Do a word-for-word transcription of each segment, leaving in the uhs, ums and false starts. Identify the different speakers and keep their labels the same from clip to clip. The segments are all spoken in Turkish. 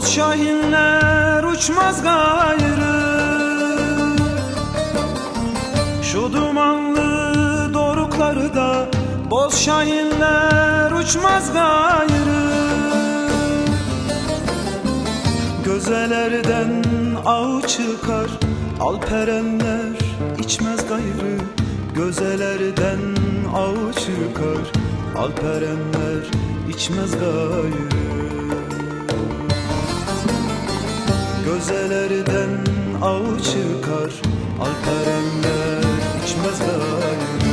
Speaker 1: Boz şahinler uçmaz gayrı, şu dumanlı doruklarda boz şahinler uçmaz gayrı. Gözelerden av çıkar, alperenler içmez gayrı. Gözelerden av çıkar, alperenler içmez gayrı. Gözelerden av çıkar, alperenler içmez gayrı.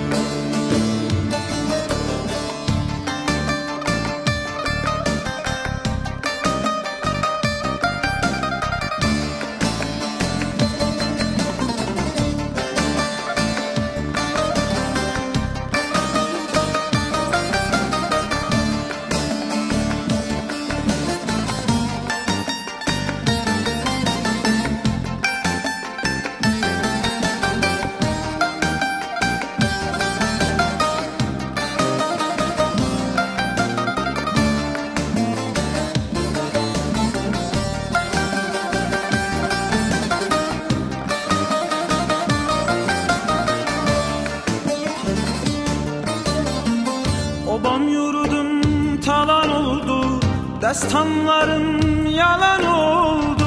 Speaker 1: Obam yurdum talan oldu, destanlarım yalan oldu.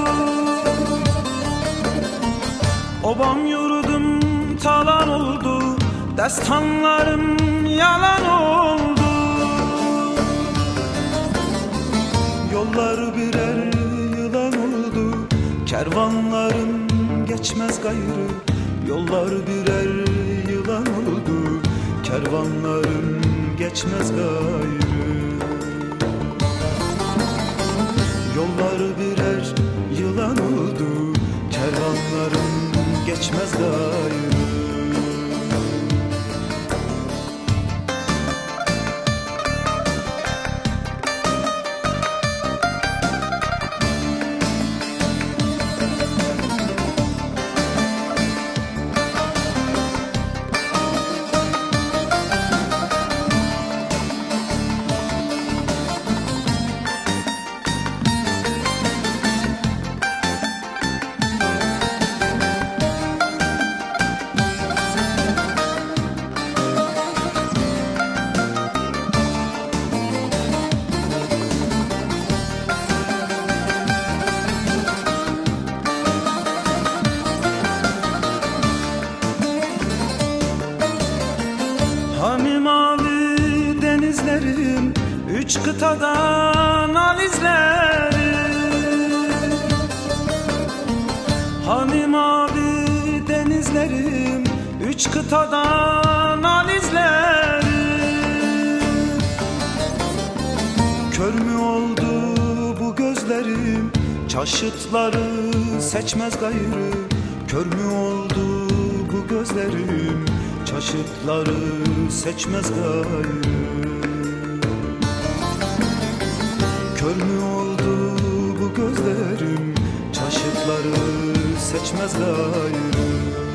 Speaker 1: Obam yurdum talan oldu, destanlarım yalan oldu. Yollar birer yılan oldu, kervanlarım geçmez gayrı. Yollar birer yılan oldu, kervanlarım geçmez gayrı. Yollar birer yılan oldu, kervanlarım geçmez gayrı. Hani mavi denizlerim, üç kıtadan al izlerim. Hani mavi denizlerim, üç kıtadan al izlerim. Kör mü oldu bu gözlerim, çaşıtları seçmez gayrı. Kör mü oldu bu gözlerim, çaşıtları seçmez gayrı. Kör mü oldu bu gözlerim, çaşıtları seçmez gayrı.